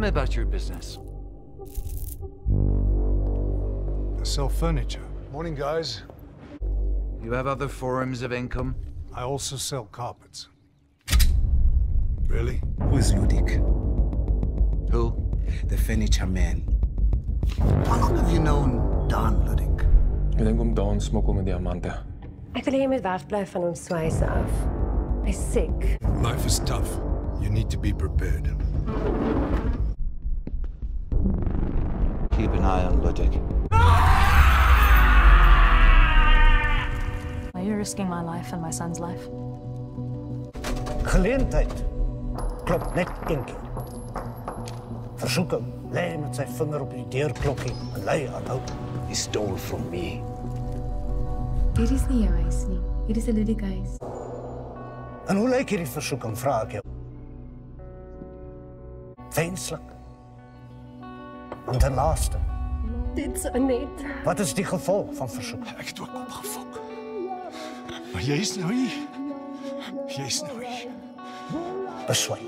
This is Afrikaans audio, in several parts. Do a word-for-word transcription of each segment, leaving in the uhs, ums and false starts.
me about your business. I sell furniture. Morning, guys. You have other forms of income? I also sell carpets. Really? Who is LUDIK? Who? The furniture man. How long have you known Don LUDIK? Ik denk om Dawn smokkel met diamanten. Ek wil hê jy moet wegbly van ons swyse af. Hy's sick. Life is tough. You need to be prepared. Keep an eye on LUDIK. Are you risking my life and my son's life? Geleentheid klop net een keer. Versoeking lê met sy vinger op die deurklokkie en lei aanhou. He stole from me. Dit is nie jou huis nie. Dit is 'n LUDIK huis. En hoe lyk hierdie versoeking, vra ek jou? Wenslik. En ten laaste, Dit is net. wat is die gevolg van versoeking? Ek het ook opgefok. Maar jy's nou hier. Jy's nou hier. Beswyk.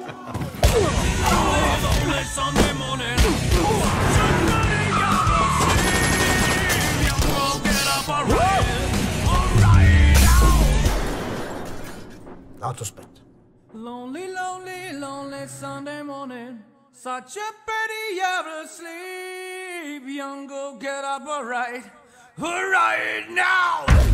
Laat ons bid. Lonely, lonely, lonely Sunday morning. Such a pretty hour to sleep. Young girl, get up alright. Alright now!